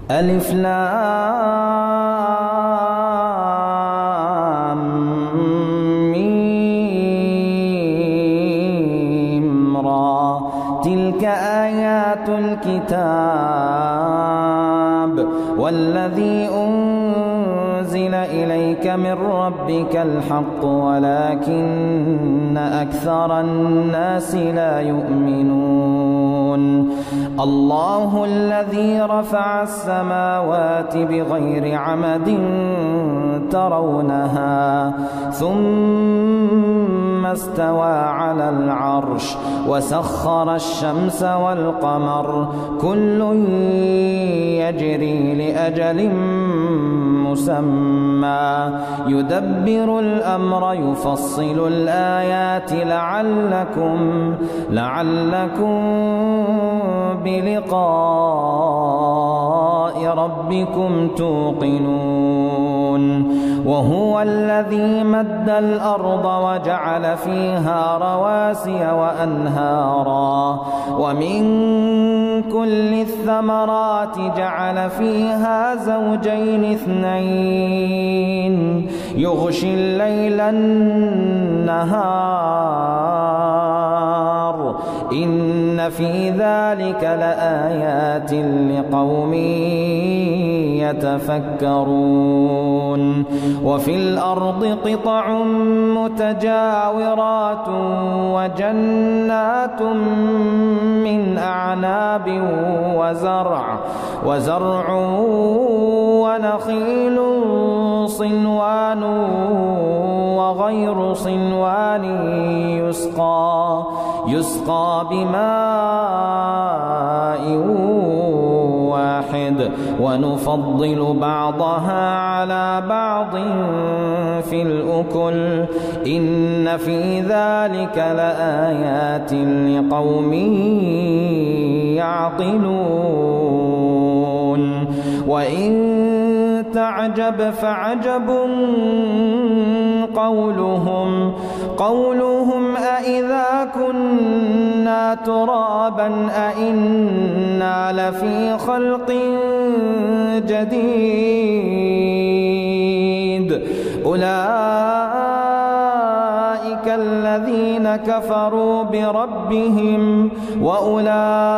ألف لام ميم را تلك آيات الكتاب والذي أنزل إليك من ربك الحق ولكن أكثر الناس لا يؤمنون الله الذي رفع السماوات بغير عمد ترونها ثم استوى على العرش وسخر الشمس والقمر كل يجري لأجل مسمى يدبر الأمر يفصل الآيات لعلكم بلقاء ربكم توقنون وهو الذي مد الأرض وجعل فيها رواسي وأنهارا ومن كل الثمرات جعل فيها زوجين اثنين يغشي الليل النهار إن في ذلك لآيات لقوم يتفكرون وفي الأرض قطع متجاورات وجنات من أعناب وزرع ونخيل صنوان وغير صنوان يسقى بماء واحد ونفضل بعضها على بعض في الأكل إن في ذلك لآيات لقوم يعقلون وإن تعجب فعجب قولهم أإذا كنا ترابا أإنا لفي خلق جديد أولئك الذين كفروا بربهم وأولئك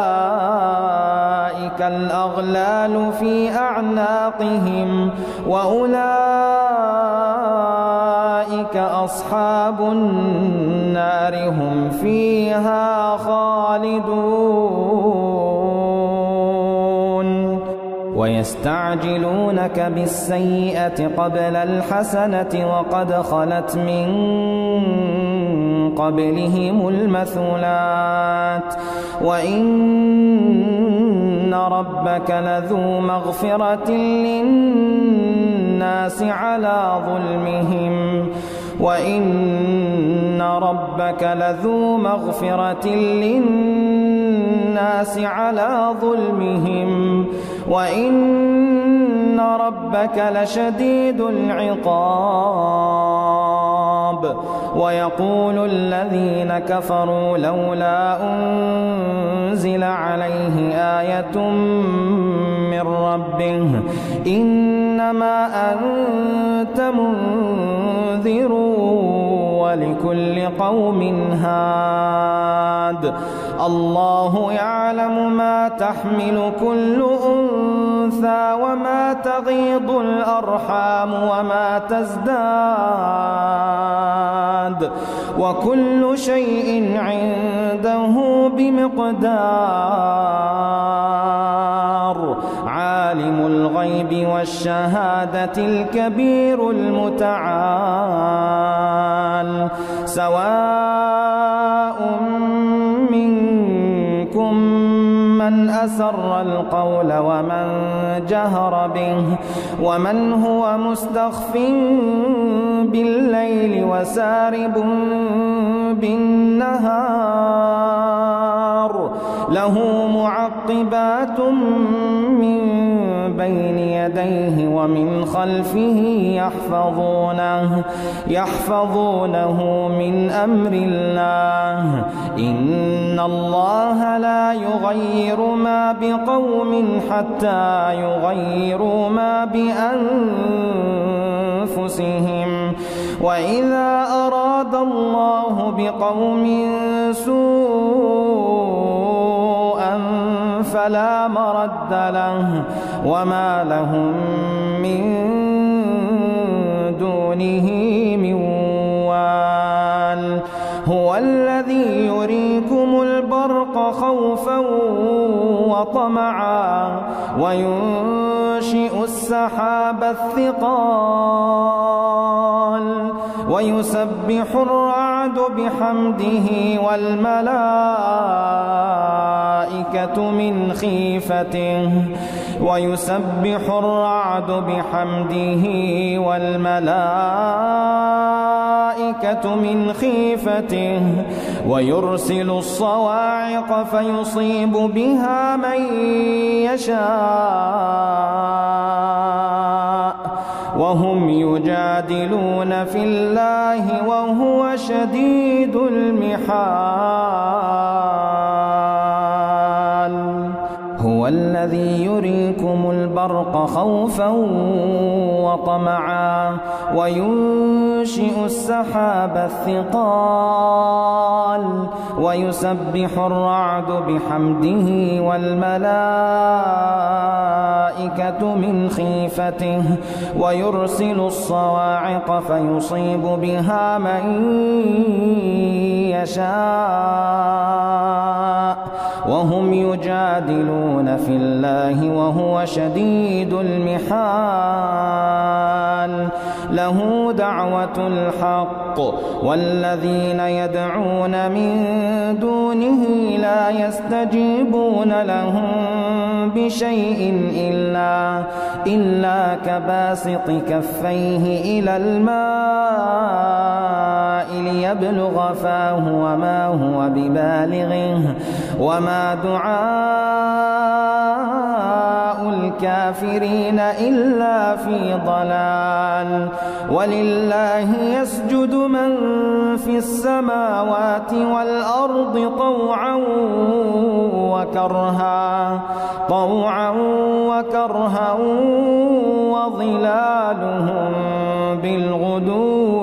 الأغلال في أعناقهم وأولئك أصحاب النار هم فيها خالدون ويستعجلونك بالسيئة قبل الحسنة وقد خلت من قبلهم المثلات وإن ربك لذو مغفرة للناس على ظلمهم وإن ربك لذو مغفرة للناس على ظلمهم وإن ربك لشديد العقاب ويقول الذين كفروا لولا أنزل عليه آية من ربه إنما أنت منذر ولكل قوم هاد الله يعلم ما تحمل كل أنثى وما تغيض الأرحام وما تزداد وكل شيء عنده بمقدار عالم الغيب والشهادة الكبير المتعال سواء منكم من أسر القول ومن جهر به ومن هو مستخف بالليل وسارب بالنهار له معقبات من بين يديه ومن خلفه يحفظونه من أمر الله إن الله لا يغير ما بقوم حتى يغيروا ما بأنفسهم وإذا أراد الله بقوم سوءا فلا مرد له وما لهم من دونه من وال هو الذي يريكم البرق خوفا وطمعا وينشئ السحاب الثقال ويسبح الرعد بحمده والملائكة من خيفته ويرسل الصواعق فيصيب بها من يشاء وهم يجادلون في الله وهو شديد المحال هو الذي يريكم البرق خوفا وطمعا وينشئ السحاب الثقال ويسبح الرعد بحمده والملائكة من خيفته ويرسل الصواعق فيصيب بها من يشاء وهم يجادلون في الله وهو شديد المحال له دعوة الحق والذين يدعون من دونه لا يستجيبون لهم بشيء إلا كباسط كفيه إلى الماء ليبلغ فاه وما هو ببالغه وما دعاء الكافرين إلا في ضلال ولله يسجد من في السماوات والأرض طوعا وكرها وظلالهم بالغدو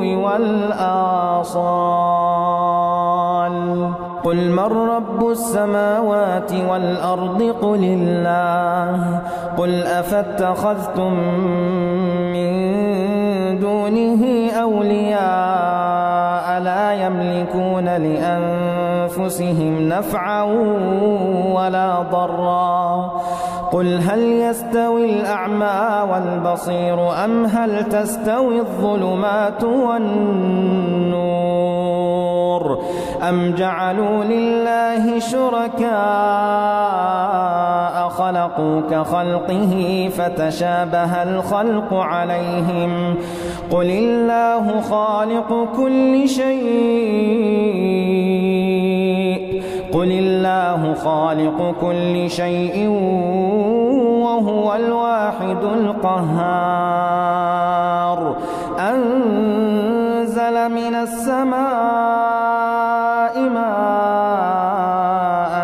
والآصال قل من رب السماوات والأرض قل الله قل أفاتخذتم من دونه أولياء لا يملكون لأنفسهم نفعا ولا ضرا قل هل يستوي الأعمى والبصير أم هل تستوي الظلمات والنور أم جعلوا لله شركاء خلقوا كخلقه فتشابه الخلق عليهم قل الله خالق كل شيء وهو الواحد القهار أنزل من السماء ماء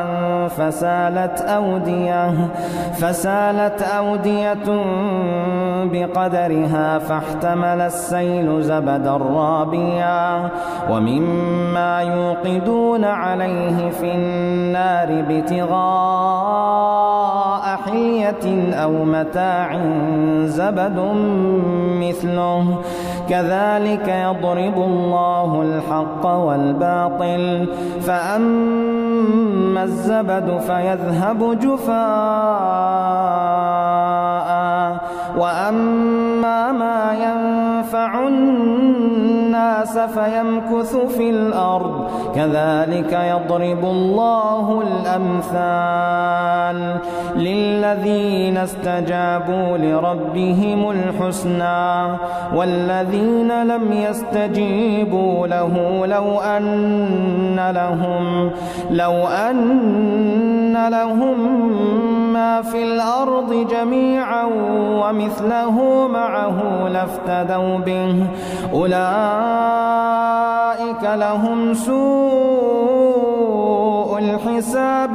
فسالت أودية بقدرها فاحتمل السيل زبدا رابيا ومما يوقدون عليه في النار ابتغاء حلية أو متاع زبد مثله كذلك يضرب الله الحق والباطل فأما الزبد فيذهب جفاء وأما ما ينفع الناس فيمكث في الأرض كذلك يضرب الله الأمثال للذين استجابوا لربهم الحسنى والذين لم يستجيبوا له لو أن لهم ما في الأرض جميعا ومثله معه لافتدوا به أولئك لهم سوء الحساب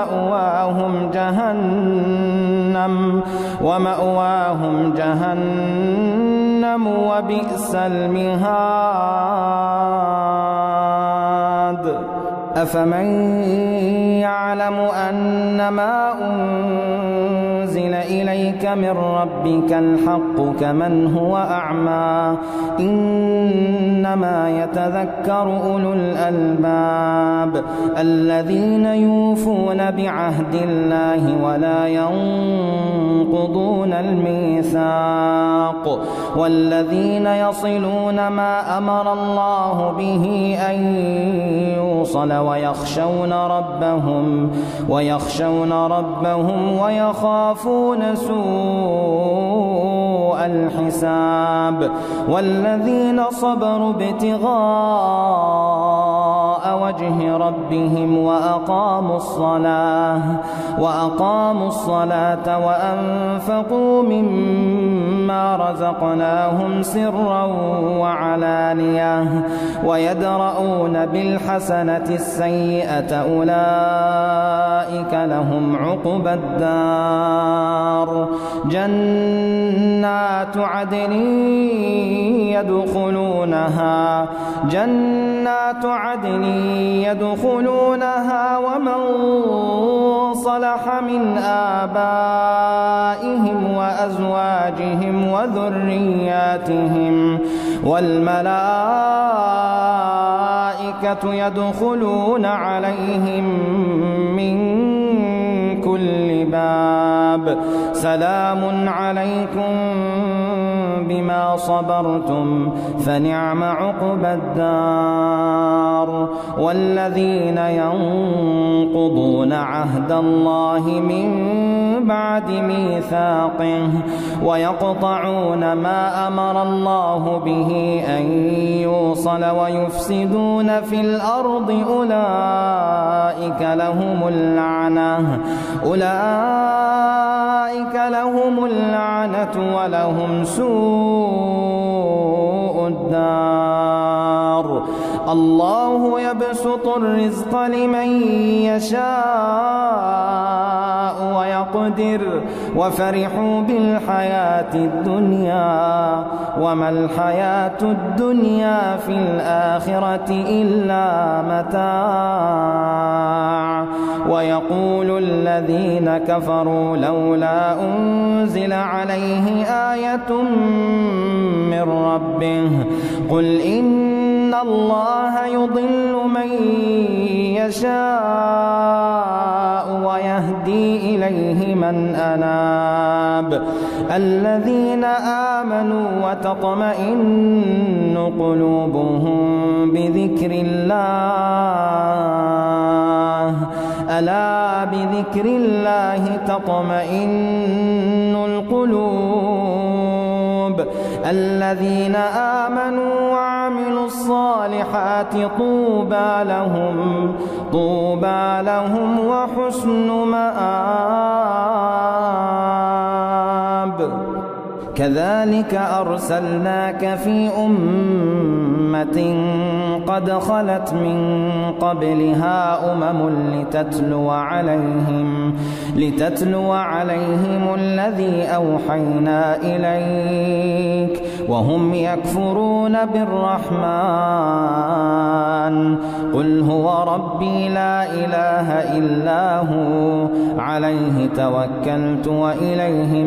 ومأواهم جهنم وبئس المهاد أفمن يعلم أنما أنزل إليك من ربك الحق كمن هو أعمى إنما يتذكر أولو الألباب الذين يوفون بعهد الله ولا ينقضون الميثاق والذين يصلون ما أمر الله به أن يوصل ويخشون ربهم ويخافون سوء الحساب والذين صبروا ابتغاء وجه ربهم وأقاموا الصلاة وأنفقوا مما رزقناهم سرا وعلانية ويدرؤون بالحسنة السيئة أولئك لهم عقبى الدار جنات عدن يدخلونها ومن صلح من آبائهم وأزواجهم وذرياتهم والملائكة يدخلون عليهم من كل باب سلام عليكم بما صبرتم فنعم عقبى الدار والذين ينقضون عهد الله من بعد ميثاقه ويقطعون ما أمر الله به أن يوصل ويفسدون في الأرض أولئك لهم اللعنة ولهم سوء الدار الله يبسط الرزق لمن يشاء ويقدر وفرحوا بالحياة الدنيا وما الحياة الدنيا في الآخرة إلا متاع ويقول الذين كفروا لولا أنزل عليه آية من ربه قل إن الله يضل من يشاء ويهدي إليه من أناب الذين آمنوا وتطمئن قلوبهم بذكر الله ألا بذكر الله تطمئن القلوب الذين آمنوا وعملوا الصالحات طوبى لهم وحسن مآب كذلك أرسلناك في أمة قد خلت من قبلها لتتلو عليهم الذي أوحينا إليك وهم يكفرون بالرحمن قل هو ربي لا إله إلا هو عليه توكلت وإليه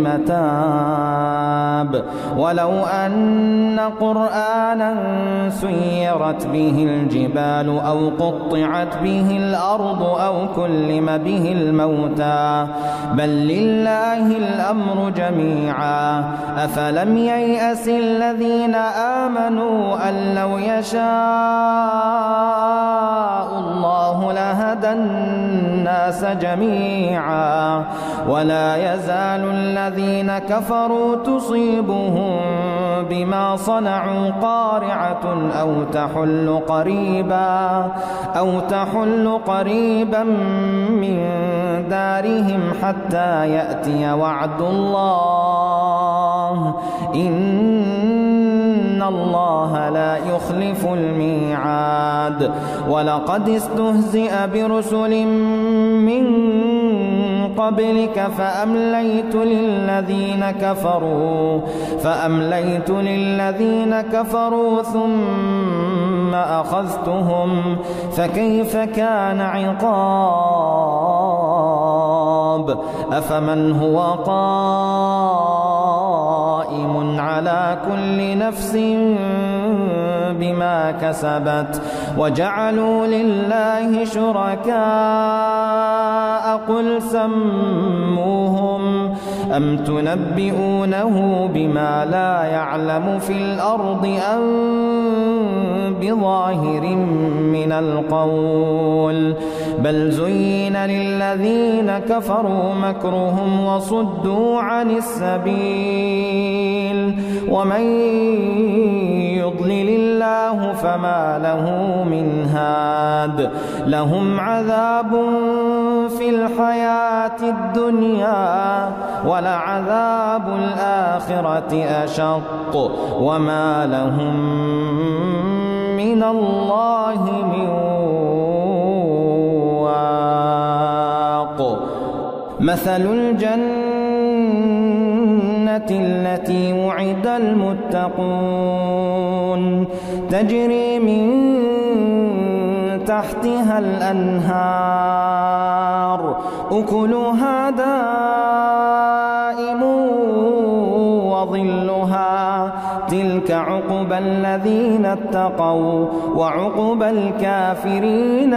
متاب ولو أن قرآنا سيرت به الجبال أو قطعت به الأرض أو كلم به الموتى بل لله الأمر جميعا أفلم ييأس للذين آمنوا أن لو يشاء الله لهدى الناس جميعا ولا يزال الذين كفروا تصيبهم بما صنعوا قارعة أو تحل قريبا من دارهم حتى يأتي وعد الله إن الله لا يخلف الميعاد. ولقد استهزئ برسل من قبلك فأمليت للذين كفروا ثم أخذتهم فكيف كان عقاب. أفمن هو قائم على كل نفس بما كسبت وجعلوا لله شركاء قل سموهم أم تنبئونه بما لا يعلم في الأرض أم بظاهر من القول بل زين للذين كفروا مكرهم وصدوا عن السبيل ومن يضلل الله فما له من هاد. لهم عذاب في الحياة الدنيا ولعذاب الآخرة أشق وما لهم من الله من واق. مثل الجنة التي وعد المتقون تجري من تحتها الأنهار أكلها دائم وظلها تلك عقبى الذين اتقوا وعقبى الكافرين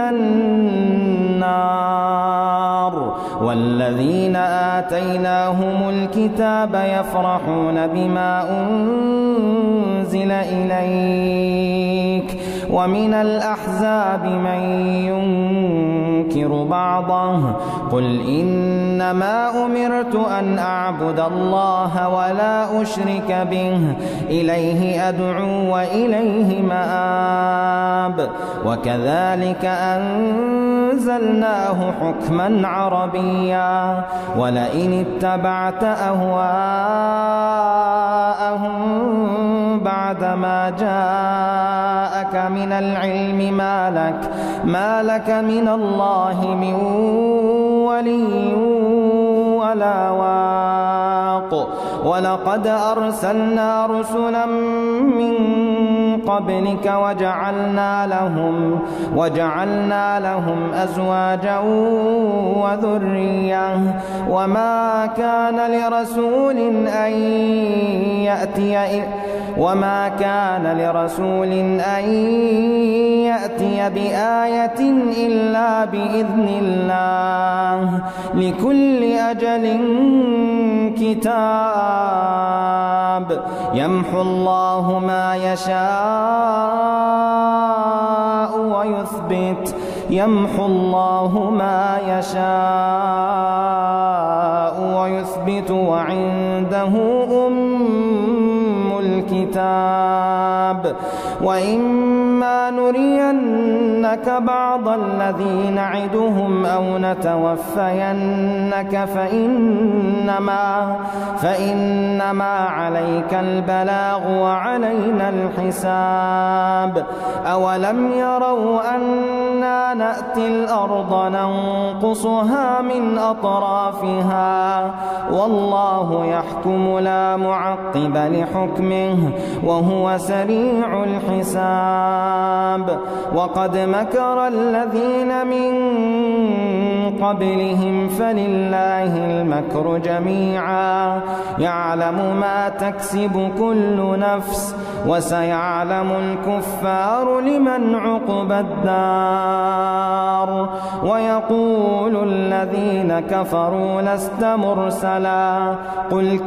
النار. والذين آتيناهم الكتاب يفرحون بما أنزل إليك ومن الأحزاب من ينكر بعضه قل إنما أمرت أن أعبد الله ولا أشرك به إليه أدعو وإليه مآب. وكذلك أنزلناه حكما عربيا ولئن اتبعت أهواءهم بعدما جاءك من العلم ما لك من الله من ولي ولا واق. ولقد أرسلنا رسلا من قبلك وجعلنا لهم أزواجا وذرية وما كان لرسول أن يأتي بآية إلا بإذن الله لكل أجل كتاب يمحو الله ما يشاء ويثبت وعنده الكتاب. وإما نرينك بعض الذي نعدهم أو نتوفينك فإنما عليك البلاغ وعلينا الحساب. أولم يروا أنا نأتي الأرض ننقصها من أطرافها والله يحكم لا معقب لحكمه وهو سريع الحساب. وقد مكر الذين من قبلهم فلله المكر جميعا يعلم ما تكسب كل نفس وسيعلم الكفار لمن عقبى الدار. ويقول الذين كفروا لست مرسلا قل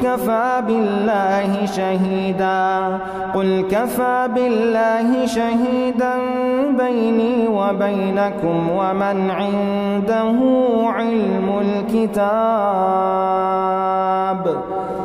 كفى بالله شهيدا بيني وبينكم ومن عنده علم الكتاب.